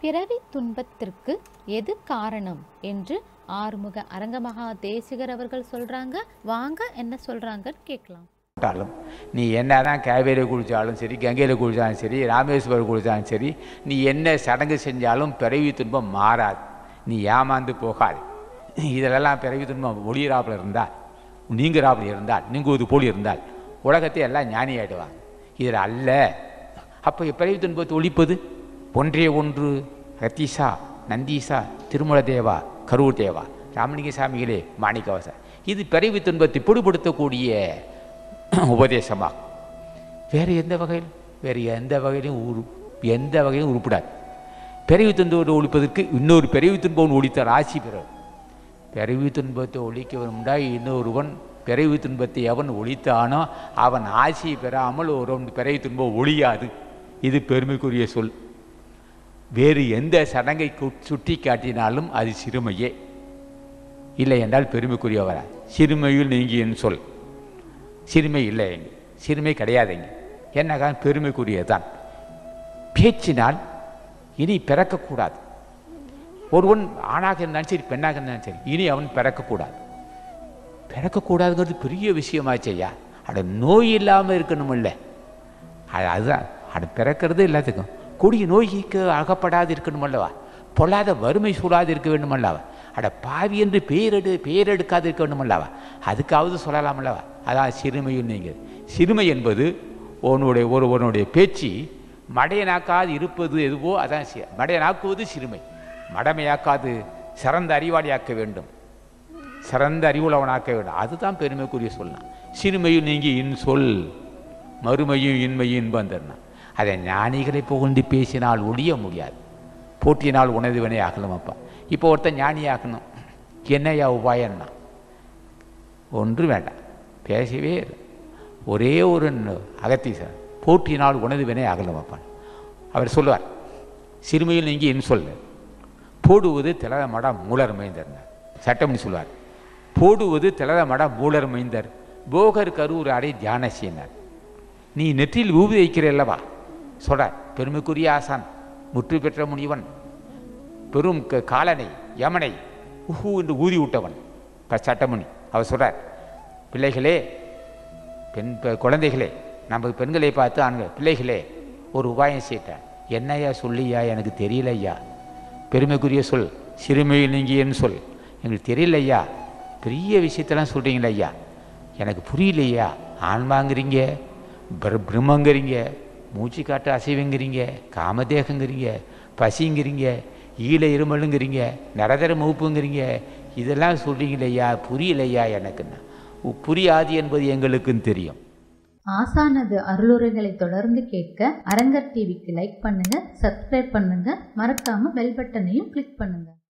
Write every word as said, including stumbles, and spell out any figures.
பிறவி துன்பத்திற்கு எது காரணம் என்று ஆறுமுக அரங்கமகா தேசிகர் அவர்கள் சொல்றாங்க. வாங்க என்ன சொல்றாங்கன்னு கேட்கலாம். நீ என்னதான் காவேரி குளிச்சாலும் சரி, கங்கையில் குளிச்சாலும் சரி, ராமேஸ்வரம் குளிச்சாலும் சரி, நீ என்ன சடங்கு செஞ்சாலும் பிறவி துன்பம் மாறாது. நீ ஏமாந்து போகாது. இதிலெல்லாம் பிறவி துன்பம் ஒளியராப்பில் இருந்தால், நீங்கிறாப்பில் இருந்தால், நீங்குவது போல் இருந்தால் உலகத்தை எல்லாம் ஞானி ஆகிடுவாங்க. இதில் அல்ல. அப்போ பிறவி துன்பத்தை ஒழிப்பது ஒன்றே ஒன்று. ரத்தீசா, நந்தீசா, திருமல தேவா, கரூர் தேவா, ராமலிங்க சாமிகளே, மாணிக்கவாசா. இது பிறவி துன்பத்தை பிடிபடுத்தக்கூடிய உபதேசமாகும். வேறு எந்த வகையில் வேறு எந்த வகையிலும் உரு எந்த வகையிலும் உருப்பிடாது. பிறவி துன்பத்தை ஒழிப்பதற்கு இன்னொரு பிறவி துன்பம் ஒழித்தால் ஆட்சி பெறும். பிறவி துன்பத்தை ஒழிக்க வேண்டும்டா இன்னொருவன் பிறவி துன்பத்தை எவன் ஒழித்தானோ அவன் ஆட்சி பெறாமல் ஒரு பிறவி துன்பம் ஒழியாது. இது பெருமைக்குரிய சொல். வேறு எந்த சடங்கை சுட்டி காட்டினாலும் அது சிறுமையே, இல்லை என்றால் பெருமைக்குரியவரா. சிறுமையில் நீங்கியன்னு சொல். சிறுமை இல்லை, எங்க சிறுமை கிடையாதுங்க. என்னக்கா பெருமைக்குரியதான். பேச்சினால் இனி பிறக்கக்கூடாது. ஒருவன் ஆணாக இருந்தாலும் சரி, பெண்ணாக இருந்தாலும் சரி, இனி அவன் பிறக்கக்கூடாது. பிறக்கக்கூடாதுங்கிறது பெரிய விஷயமாச்சையா. அட நோய் இல்லாமல் இருக்கணும் இல்லை, அது அதுதான். அட பிறக்கிறது எல்லாத்துக்கும். கொடிய நோய்க்கு அகப்படாது இருக்கணும் அல்லவா. பொல்லாத வறுமை சூழாது இருக்க வேண்டும் அல்லவா. அட பாவி என்று பேரெடு பேரெடுக்காது இருக்க வேண்டும் அல்லவா. அதுக்காவது சொல்லலாம் அல்லவா. அதான் சிறுமையும் நீங்கள். சிறுமை என்பது உன்னுடைய ஒருவனுடைய பேச்சு மடையனாக்காது இருப்பது எதுவோ அதான். மடையனாக்குவது சிறுமை. மடமையாக்காது சிறந்த அறிவாளியாக்க வேண்டும், சிறந்த அறிவுள்ளவனாக்க வேண்டும். அதுதான் பெருமைக்குரிய சொல்லலாம். சிறுமையும் நீங்கி இன் சொல், மறுமையும் இன்மையும் இன்பம் தரணும். அதை ஞானிகளை புகழ்ந்து பேசினால் ஒழிய முடியாது. போட்டியினால் உணர்வுவனே ஆகலாம். அப்பா இப்போ ஒருத்தன் ஞானியாக்கணும், என்னையா உபாயம்னா ஒன்று வேண்டாம், பேசவே இல்லை. ஒரே ஒரு அகத்தீசர் போட்டியினால் உணர்வுவனே ஆகலாம். அப்பா அவர் சொல்லுவார், சிறுமையில் நீங்கி என் சொல், போடுவது திலத மட மூலர் மைந்தர். சட்டம்னு சொல்லுவார், போடுவது திலத மட மூலர் மைந்தர் போகர் கரூர் அடை தியான செய்யினார். நீ நெற்றியில் ஊதி வைக்கிற அல்லவா சொல்கிறார். பெருமைக்குரிய ஆசான், முற்று பெற்ற முனிவன், பெரும் காலனை யமனை உஹூ என்று ஊதி விட்டவன் சட்டமுனி. அவர் சொல்கிறார், பிள்ளைகளே, பெண் குழந்தைகளே, நம்ம பெண்களை பார்த்து ஆண்கள், பிள்ளைகளே ஒரு உபாயம் செய்யிட்டேன். என்னையா சொல்லியா, எனக்கு தெரியல ஐயா. பெருமைக்குரிய சொல், சிறுமையில் நீங்கியன்னு சொல், எங்களுக்கு தெரியல ஐயா. பெரிய விஷயத்தெல்லாம் சொல்கிறீங்களா ஐயா, எனக்கு புரியலையா. ஆன்மாங்கிறீங்க, பிர பிரம்மங்கிறீங்க, மூச்சு காட்டு அசைவுங்கிறீங்க, காமதேகங்கிறீங்க, பசிங்கிறீங்க, ஈழ இருமலுங்கிறீங்க, நரதர மூப்புங்கிறீங்க, இதெல்லாம் சொல்கிறீங்களே ஐயா, புரியலையா எனக்குன்னா. புரியாது என்பது எங்களுக்குன்னு தெரியும். ஆசானது அருளுரைகளை தொடர்ந்து கேட்க அரங்கர் டிவிக்கு லைக் பண்ணுங்க, சப்ஸ்கிரைப் பண்ணுங்க, மறக்காம பெல் பட்டனையும் கிளிக் பண்ணுங்க.